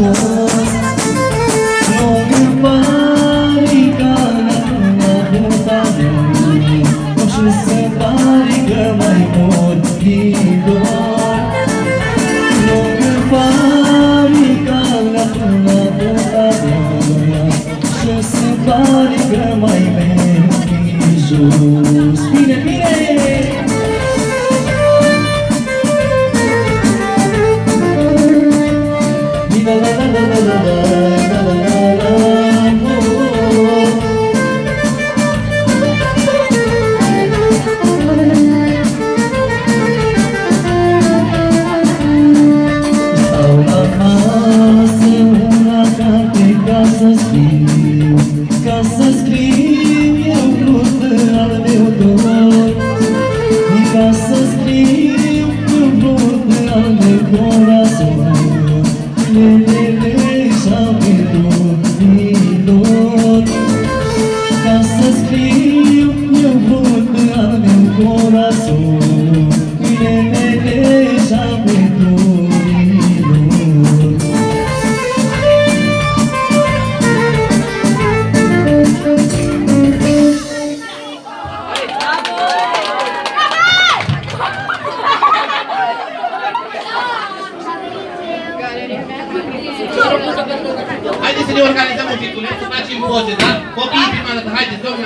jos. Lungă baricada la puta mea, și se pare că mai mor din dor. Lungă baricada la puta mea, și se pare că mai merg din jos. Bine, bine! Haideți să ne organizăm un piculeț, să facem poze, da? Copiii prima dată, haideți, domnule!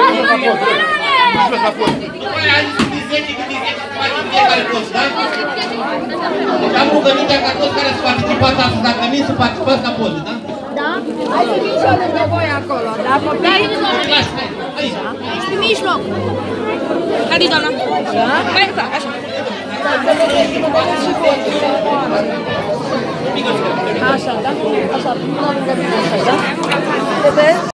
După aia, haideți să din 10 cât din 10 să facem fiecare poz, da? Deci am rugămintea ca toți care să participați astăzi, dacă vin să participați la poze, da? Da? Hai să vin și eu lângă voi acolo, da? Copii? Aici! În mijloc! Haideți, doamna! Hai, așa! Așa, da? Așa, lângă mine, așa, da?